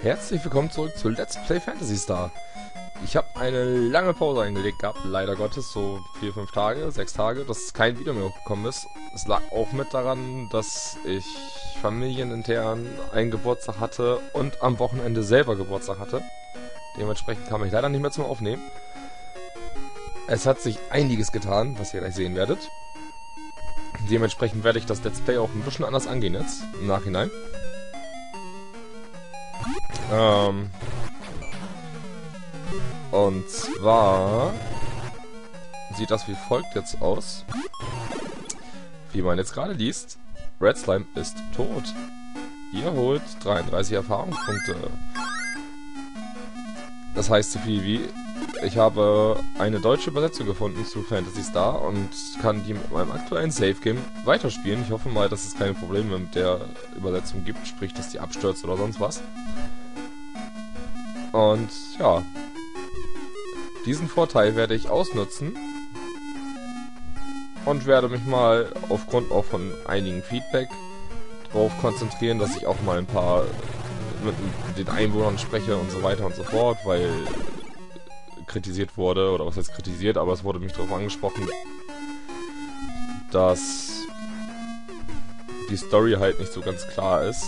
Herzlich willkommen zurück zu Let's Play Phantasy Star. Ich habe eine lange Pause eingelegt gehabt, leider Gottes, so 4, 5 Tage, 6 Tage, dass kein Video mehr hochgekommen ist. Es lag auch mit daran, dass ich familienintern einen Geburtstag hatte und am Wochenende selber Geburtstag hatte. Dementsprechend kam ich leider nicht mehr zum Aufnehmen. Es hat sich einiges getan, was ihr gleich sehen werdet. Dementsprechend werde ich das Let's Play auch ein bisschen anders angehen jetzt, im Nachhinein. Und zwar sieht das wie folgt jetzt aus. Wie man jetzt gerade liest, Red Slime ist tot. Ihr holt 33 Erfahrungspunkte. Das heißt so viel wie, ich habe eine deutsche Übersetzung gefunden zu Phantasy Star und kann die mit meinem aktuellen Save Game weiterspielen. Ich hoffe mal, dass es keine Probleme mit der Übersetzung gibt, sprich, dass die abstürzt oder sonst was. Und ja, diesen Vorteil werde ich ausnutzen und werde mich mal aufgrund auch von einigen Feedback darauf konzentrieren, dass ich auch mal ein paar mit den Einwohnern spreche und so weiter und so fort, weil kritisiert wurde, oder was heißt kritisiert, aber es wurde mich darauf angesprochen, dass die Story halt nicht so ganz klar ist.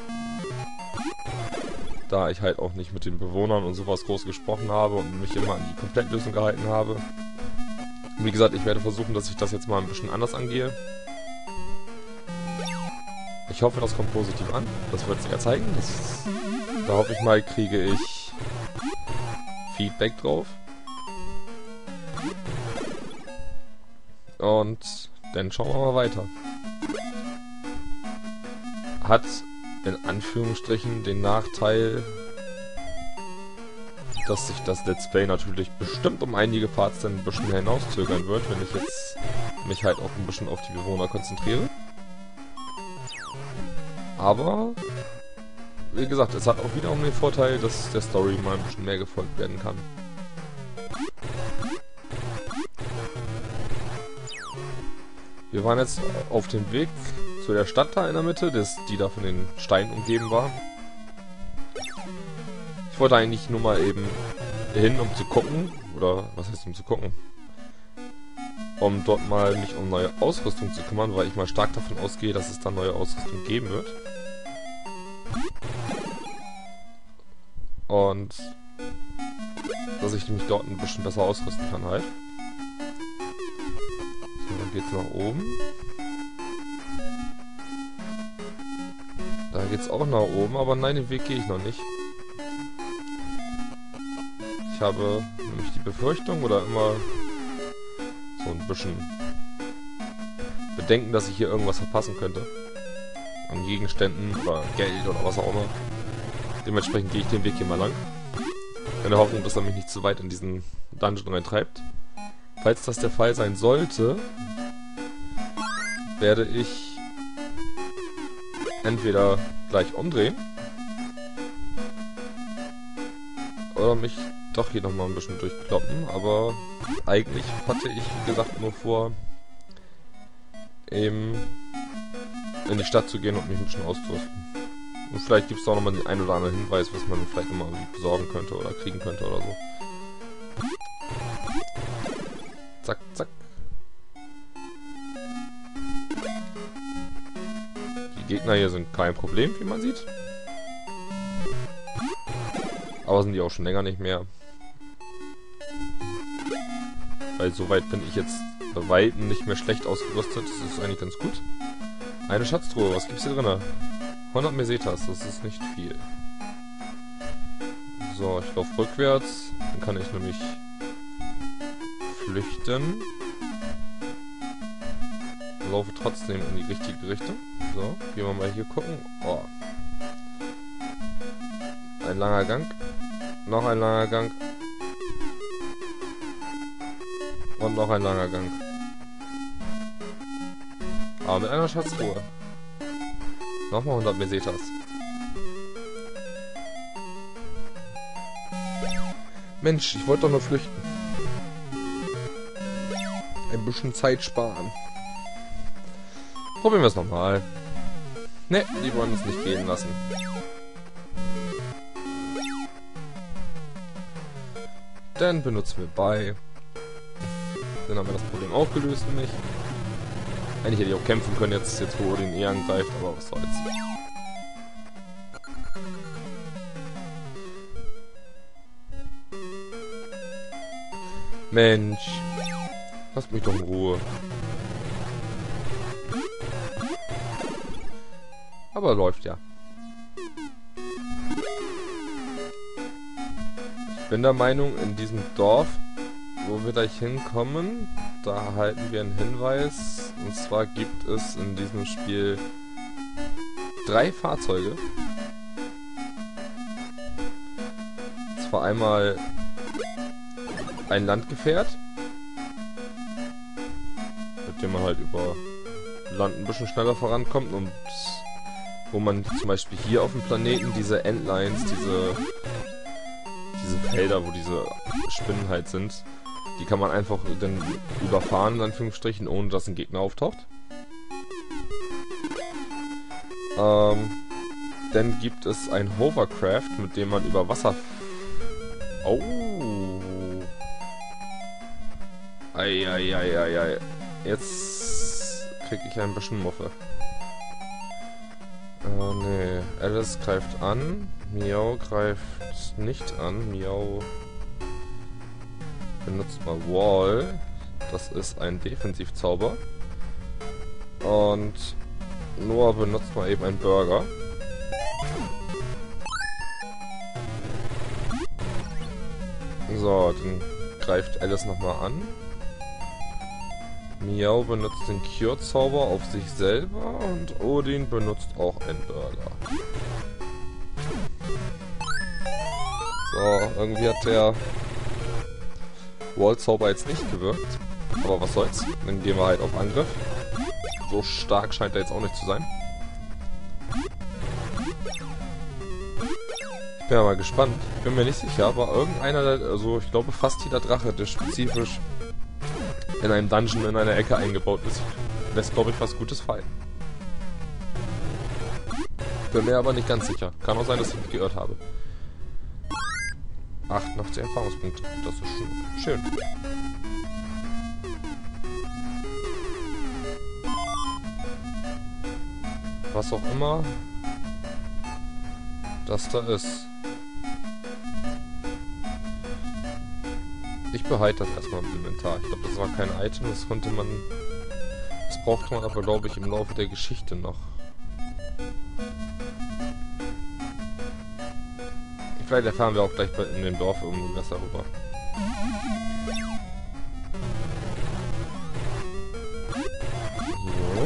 Da ich halt auch nicht mit den Bewohnern und sowas groß gesprochen habe und mich immer an die Komplettlösung gehalten habe. Wie gesagt, ich werde versuchen, dass ich das jetzt mal ein bisschen anders angehe. Ich hoffe, das kommt positiv an. Das wird sich ja zeigen. Da hoffe ich mal, kriege ich Feedback drauf. Und dann schauen wir mal weiter. Hat in Anführungsstrichen den Nachteil, dass sich das Let's Play natürlich bestimmt um einige Parts dann ein bisschen hinauszögern wird, wenn ich jetzt mich halt auch ein bisschen auf die Bewohner konzentriere. Aber, wie gesagt, es hat auch wiederum den Vorteil, dass der Story mal ein bisschen mehr gefolgt werden kann. Wir waren jetzt auf dem Weg zu der Stadt da in der Mitte, die da von den Steinen umgeben war. Ich wollte eigentlich nur mal eben hin, um zu gucken, oder was heißt um zu gucken? Um dort mal mich um neue Ausrüstung zu kümmern, weil ich mal stark davon ausgehe, dass es dann neue Ausrüstung geben wird. Und dass ich mich dort ein bisschen besser ausrüsten kann halt. So, dann geht's nach oben. Da geht's auch nach oben, aber nein, den Weg gehe ich noch nicht. Ich habe nämlich die Befürchtung oder immer so ein bisschen Bedenken, dass ich hier irgendwas verpassen könnte. An Gegenständen oder Geld oder was auch immer. Dementsprechend gehe ich den Weg hier mal lang. In der Hoffnung, dass er mich nicht zu weit in diesen Dungeon reintreibt. Falls das der Fall sein sollte, werde ich entweder gleich umdrehen oder mich doch hier nochmal ein bisschen durchkloppen, aber eigentlich hatte ich, wie gesagt, nur vor, eben in die Stadt zu gehen und mich ein bisschen auszurüsten. Und vielleicht gibt es auch nochmal den einen oder anderen Hinweis, was man vielleicht nochmal besorgen könnte oder kriegen könnte oder so. Zack, zack. Die Gegner hier sind kein Problem, wie man sieht. Aber sind die auch schon länger nicht mehr. Weil soweit bin ich jetzt bei Weitem nicht mehr schlecht ausgerüstet. Das ist eigentlich ganz gut. Eine Schatztruhe, was gibt's hier drin? 100 Mesetas, das ist nicht viel. So, ich laufe rückwärts. Dann kann ich nämlich flüchten. Laufe trotzdem in die richtige Richtung. So, gehen wir mal hier gucken. Oh. Ein langer Gang. Noch ein langer Gang. Und noch ein langer Gang. Aber mit einer Schatztruhe. Nochmal 100 Mesetas. Mensch, ich wollte doch nur flüchten. Ein bisschen Zeit sparen. Probieren wir es nochmal. Ne, die wollen uns nicht gehen lassen. Dann benutzen wir bei. Dann haben wir das Problem auch gelöst für mich. Eigentlich hätte ich auch kämpfen können, jetzt wo Odin eh angreift, aber was soll's. Mensch. Lasst mich doch in Ruhe. Aber läuft ja. Ich bin der Meinung, in diesem Dorf, wo wir gleich hinkommen, da erhalten wir einen Hinweis. Und zwar gibt es in diesem Spiel 3 Fahrzeuge. Zwar einmal ein Landgefährt, mit dem man halt über Land ein bisschen schneller vorankommt und wo man zum Beispiel hier auf dem Planeten diese Endlines, diese Felder, wo diese Spinnen halt sind, die kann man einfach dann überfahren, in Anführungsstrichen, ohne dass ein Gegner auftaucht. Dann gibt es ein Hovercraft, mit dem man über Wasser... Oh! Eieieiei. Jetzt krieg ich ein bisschen Muffe. Nee. Alice greift an. Miau greift nicht an. Miau benutzt mal Wall. Das ist ein Defensivzauber. Und Noah benutzt mal eben einen Burger. So, dann greift Alice nochmal an. Miau benutzt den Cure-Zauber auf sich selber und Odin benutzt auch einen Burger. So, irgendwie hat der Wall-Zauber jetzt nicht gewirkt. Aber was soll's, dann gehen wir halt auf Angriff. So stark scheint er jetzt auch nicht zu sein. Ich bin ja mal gespannt. Ich bin mir nicht sicher, aber irgendeiner, also ich glaube fast jeder Drache, der spezifisch in einem Dungeon in einer Ecke eingebaut ist, lässt, glaube ich, was Gutes fallen. Bin mir aber nicht ganz sicher. Kann auch sein, dass ich mich geirrt habe. 88 Erfahrungspunkte. Das ist schon schön. Was auch immer das da ist. Ich behalte das erstmal im Inventar. Ich glaube, das war kein Item, das konnte man... Das braucht man aber, glaube ich, im Laufe der Geschichte noch. Vielleicht erfahren wir auch gleich in dem Dorf irgendwie was darüber. So.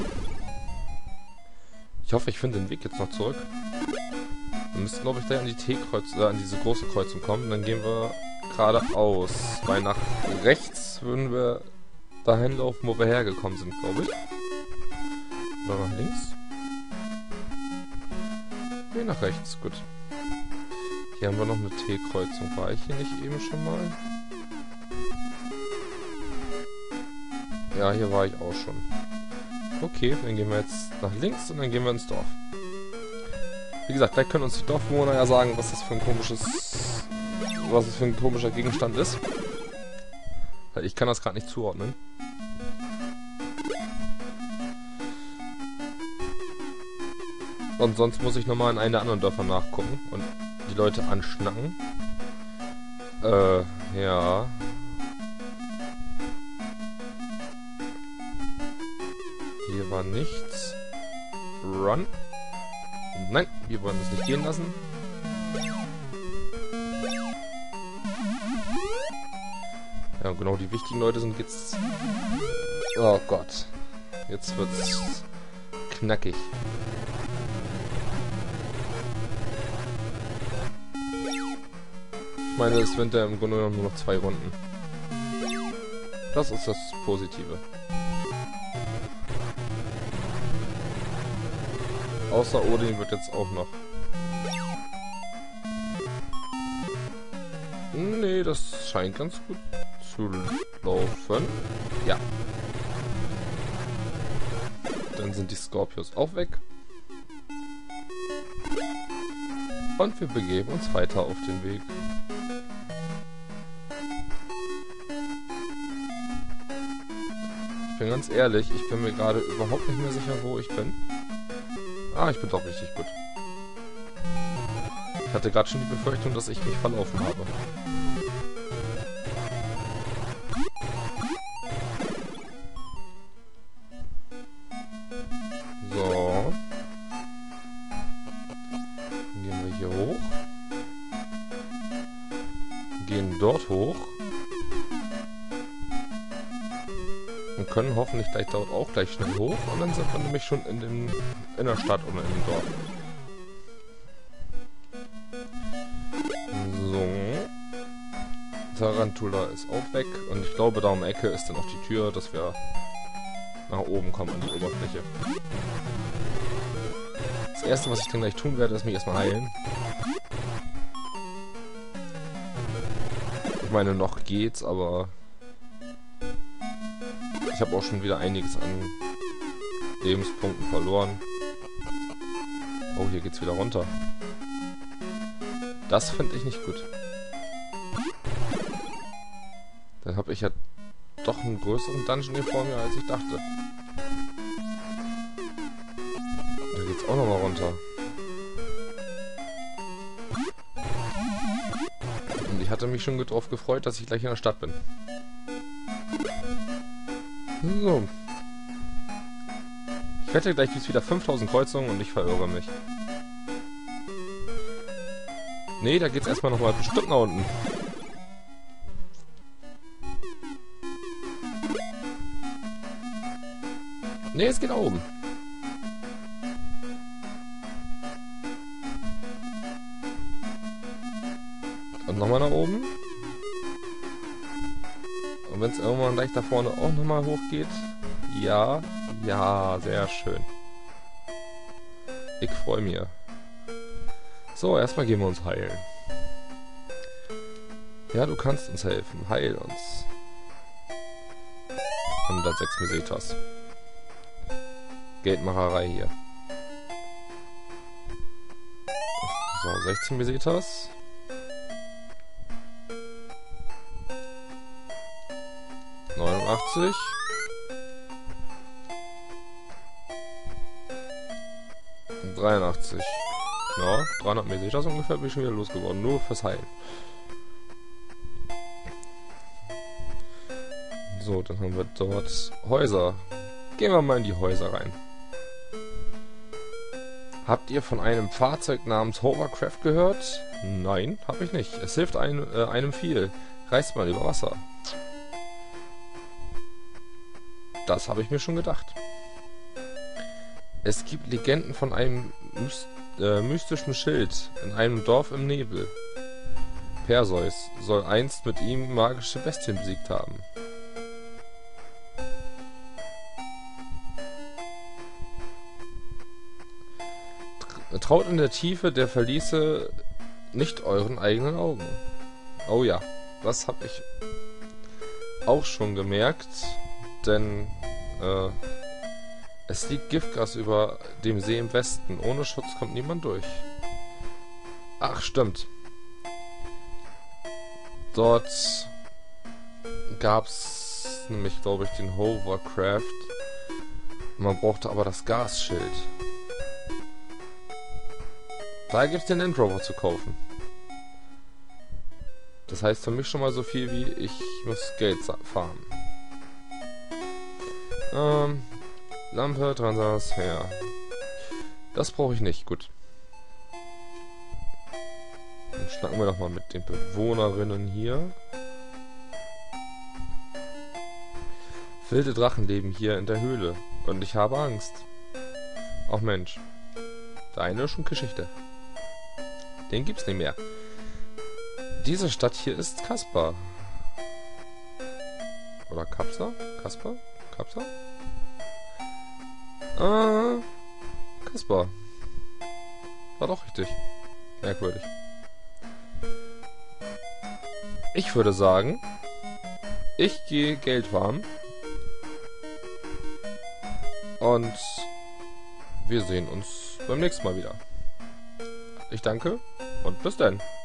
Ich hoffe, ich finde den Weg jetzt noch zurück. Wir müssen, glaube ich, gleich an die an diese große Kreuzung kommen. Dann gehen wir geradeaus. Weil nach rechts würden wir dahin laufen, wo wir hergekommen sind, glaube ich. Oder nach links? Nee, nach rechts. Gut. Hier haben wir noch eine T-Kreuzung. War ich hier nicht eben schon mal? Ja, hier war ich auch schon. Okay, dann gehen wir jetzt nach links und dann gehen wir ins Dorf. Wie gesagt, vielleicht können uns die Dorfbewohner ja sagen, was das für ein komischer Gegenstand ist. Weil ich kann das gerade nicht zuordnen. Und sonst muss ich nochmal in einen der anderen Dörfer nachgucken und die Leute anschnacken. Ja. Hier war nichts. Run. Nein, wir wollen es nicht gehen lassen. Ja, genau, die wichtigen Leute sind jetzt... Oh Gott. Jetzt wird's knackig. Ich meine, es sind ja im Grunde genommen nur noch 2 Runden. Das ist das Positive. Außer Odin wird jetzt auch noch. Nee, das scheint ganz gut zu laufen. Ja. Dann sind die Scorpios auch weg. Und wir begeben uns weiter auf den Weg. Ich bin ganz ehrlich, ich bin mir gerade überhaupt nicht mehr sicher, wo ich bin. Ah, ich bin doch richtig gut. Ich hatte gerade schon die Befürchtung, dass ich mich verlaufen habe. So. Dann gehen wir hier hoch. Gehen dort hoch. Und können hoffentlich gleich dort auch gleich schnell hoch. Und dann sind wir nämlich schon in der Stadt oder in dem Dorf. So. Tarantula ist auch weg. Und ich glaube, da um die Ecke ist dann auch die Tür, dass wir nach oben kommen an die Oberfläche. Das erste, was ich dann gleich tun werde, ist mich erstmal heilen. Ich meine, noch geht's, aber ich habe auch schon wieder einiges an Lebenspunkten verloren. Oh, hier geht's wieder runter. Das finde ich nicht gut. Dann habe ich ja doch einen größeren Dungeon hier vor mir, als ich dachte. Da geht's auch nochmal runter. Und ich hatte mich schon darauf gefreut, dass ich gleich in der Stadt bin. So. Ich wette, gleich gibt es wieder 5000 Kreuzungen und ich verirre mich. Nee, da geht's erstmal nochmal bestimmt nach unten. Nee, es geht nach oben. Und nochmal nach oben. Und wenn es irgendwann gleich da vorne auch nochmal hochgeht. Ja, ja, sehr schön. Ich freue mich. So, erstmal gehen wir uns heilen. Ja, du kannst uns helfen. Heil uns. 106 Mesetas. Geldmacherei hier. So, 16 Mesetas. Und 83. Ja, 300 Mesetas ungefähr bin ich schon wieder losgeworden. Nur fürs Heilen. So, dann haben wir dort Häuser. Gehen wir mal in die Häuser rein. Habt ihr von einem Fahrzeug namens Hovercraft gehört? Nein, habe ich nicht. Es hilft einem viel. Reist mal über Wasser. Das habe ich mir schon gedacht. Es gibt Legenden von einem mystischen Schild in einem Dorf im Nebel. Perseus soll einst mit ihm magische Bestien besiegt haben. Traut in der Tiefe der Verliese nicht euren eigenen Augen. Oh ja, das habe ich auch schon gemerkt, denn es liegt Giftgas über dem See im Westen. Ohne Schutz kommt niemand durch. Ach, stimmt. Dort gab's nämlich, glaube ich, den Hovercraft. Man brauchte aber das Gasschild. Da gibt's den Land Rover zu kaufen. Das heißt für mich schon mal so viel wie, ich muss Geld farmen. Lampe, Transfer. Das brauche ich nicht, gut. Dann schnacken wir doch mal mit den Bewohnerinnen hier. Wilde Drachen leben hier in der Höhle und ich habe Angst. Ach Mensch. Deine ist schon Geschichte. Den gibt's nicht mehr. Diese Stadt hier ist Kaspar. Oder Kapsa? Kaspar? Kapsa? Kaspar. War doch richtig. Merkwürdig. Ich würde sagen, ich gehe Geld farmen. Und wir sehen uns beim nächsten Mal wieder. Ich danke und bis dann.